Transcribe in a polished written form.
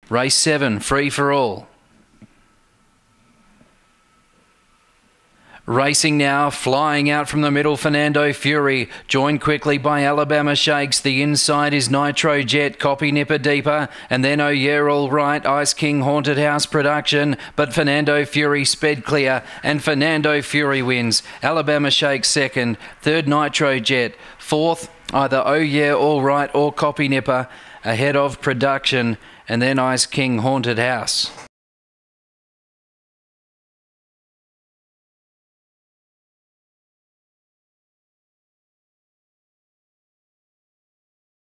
Race 7, Free for All. Racing now, flying out from the middle, Fernando Fury, joined quickly by Alabama Shakes. The inside is Nitro Jet, Copy Nipper Deeper, and then Oh Yeah All Right, Ice King Haunted House Production, but Fernando Fury sped clear, and Fernando Fury wins. Alabama Shakes second, third Nitro Jet, fourth either Oh Yeah All Right or Copy Nipper, ahead of Production, and then Ice King Haunted House.